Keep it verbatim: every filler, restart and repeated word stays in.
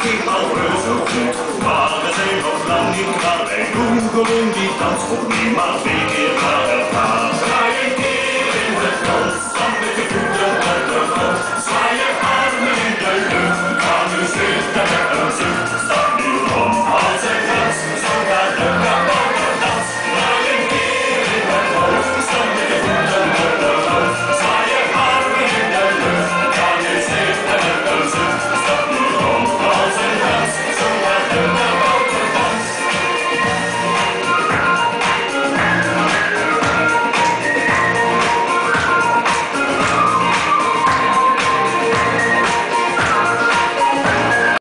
ging al reuze goed. Maar we zijn nog lang niet klaar, wij doen gewoon die dans opnieuw maar twee keer.